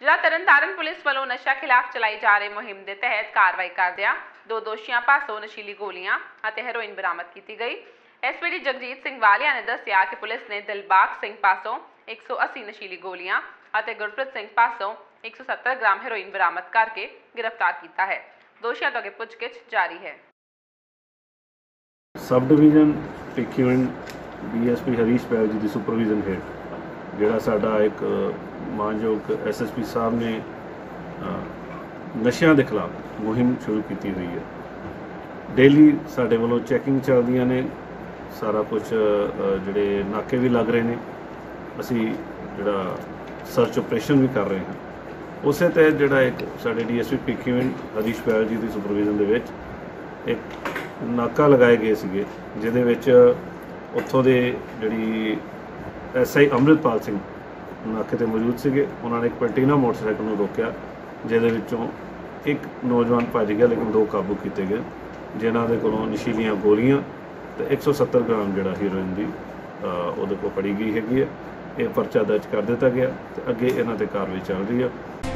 ਜ਼ਿਲ੍ਹਾ ਤਰਨਤਾਰਨ ਪੁਲਿਸ ਵੱਲੋਂ ਨਸ਼ਾ ਖਿਲਾਫ ਚਲਾਈ ਜਾ ਰਹੀ ਮੁਹਿੰਮ ਦੇ ਤਹਿਤ ਕਾਰਵਾਈ ਕਰਦਿਆਂ ਦੋ ਦੋਸ਼ੀਆਂ ਪਾਸੋਂ ਨਸ਼ੀਲੀ ਗੋਲੀਆਂ ਅਤੇ ਹੈਰੋਇਨ ਬਰਾਮਦ ਕੀਤੀ ਗਈ। ਐਸਪੀਡੀ ਜਗਜੀਤ ਸਿੰਘ ਵਾਲੀਆ ਨੇ ਦੱਸਿਆ ਕਿ ਪੁਲਿਸ ਨੇ ਦਿਲਬਾਗ ਸਿੰਘ ਪਾਸੋਂ 180 ਨਸ਼ੀਲੀ ਗੋਲੀਆਂ ਅਤੇ ਗੁਰਪ੍ਰੀਤ ਸਿੰਘ ਪਾਸੋਂ 170 ਗ੍ਰਾਮ ਹੈਰੋਇਨ ਬਰਾਮਦ ਕਰਕੇ गिरफ्तार किया है। दोषियों तो आगे पूछगिछ जारी है। सब डिवीजन पिक्यूएंड DSP हरीश पैल जी की सुपरविजन हेठ जिहड़ा साडा एक मानयोग SSP साहब ने नशियां दे खिलाफ मुहिम शुरू की हुई है। डेली साडे वालों चैकिंग चलदियां ने, सारा कुछ जिहड़े नाके भी लग रहे हैं, असी जिहड़ा सर्च ऑपरेशन भी कर रहे हैं। उस तहत जिहड़ा एक साडे DSP पिक्यूएंड हरीश पैल जी की सुपरविजन दे विच एक नाका लगाए गए सीगे, जिहदे विच उत्थों दे जिहड़ी SI अमृतपाल सिंह नाके ते मौजूद सीगे। उन्होंने एक पलटीना मोटरसाइकिल नूं रोकिया, जिहदे विचों एक नौजवान भज गया, लेकिन दो काबू किए गए, जिन्हां दे कोलों नशीलियां गोलियां ते 170 ग्राम जिहड़ा हीरोइन दी उहदे कोल फड़ी गई हैगी है। ये परचा दर्ज कर दिता गया ते अगे इन्हां ते कार्रवाई चल रही है।